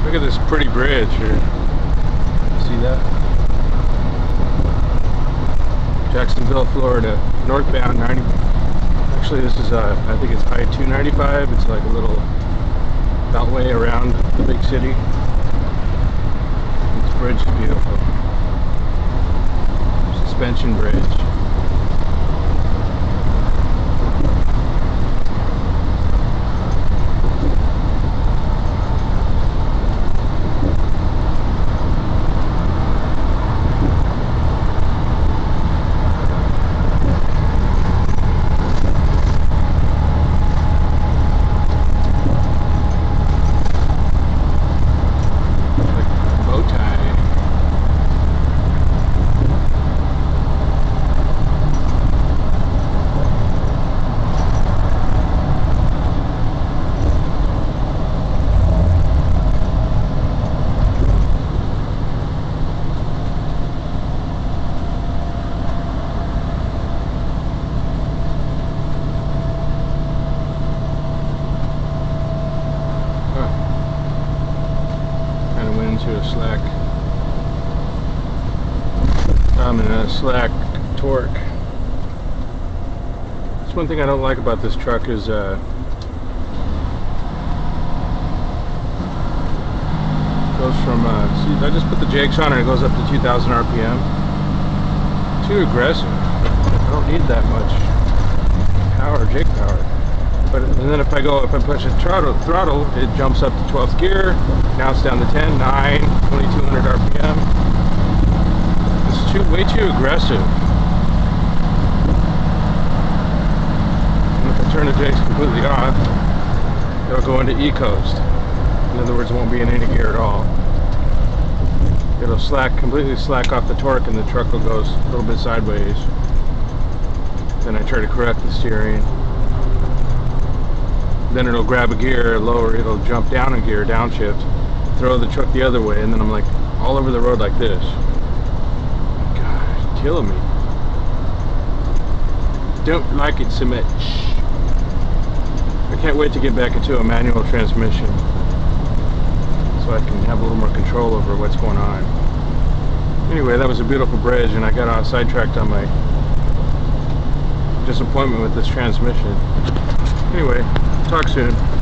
Look at this pretty bridge here. See that? Jacksonville, Florida, northbound 90. Actually, this is I think it's I-295. It's like a little beltway around the big city. This bridge is beautiful. Suspension bridge. To a slack slack torque. That's one thing I don't like about this truck is goes from see, I just put the jakes on and it goes up to 2,000 RPM. Too aggressive. I don't need that much power, jake power. But and then if I push the throttle, it jumps up to 12th gear. Now it's down to 10, 9, 2,200 RPM. It's way too aggressive. And if I turn the jakes completely off, it'll go into E-coast. In other words, it won't be in any gear at all. It'll completely slack off the torque, and the truck will go a little bit sideways. Then I try to correct the steering. Then it'll grab a gear, it'll jump down a gear, downshift, throw the truck the other way, and then I'm like all over the road like this. God, it's killing me. Don't like it so much. I can't wait to get back into a manual transmission so I can have a little more control over what's going on. Anyway, that was a beautiful bridge, and I got sidetracked on my disappointment with this transmission. Anyway, talk soon.